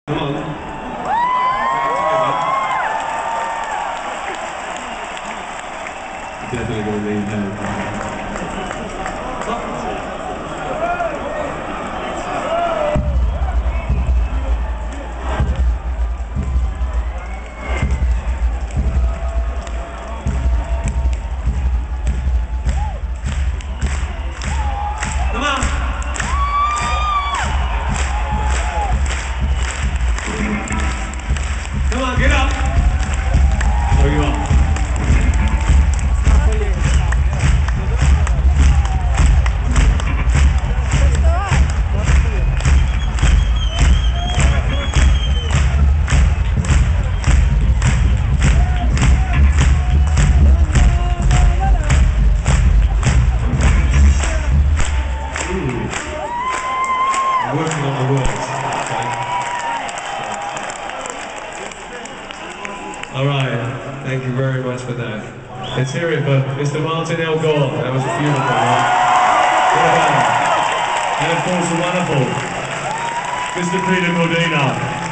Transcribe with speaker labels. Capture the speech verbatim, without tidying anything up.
Speaker 1: Come on. Definitely going to need help. Come on. Come on, get up. There you are. I'm working on the words. Okay. Alright, thank you very much for that. Let's hear it for Mister Martin L. Gore. That was beautiful, right? What about it? And of course the wonderful Mister Peter Cordina.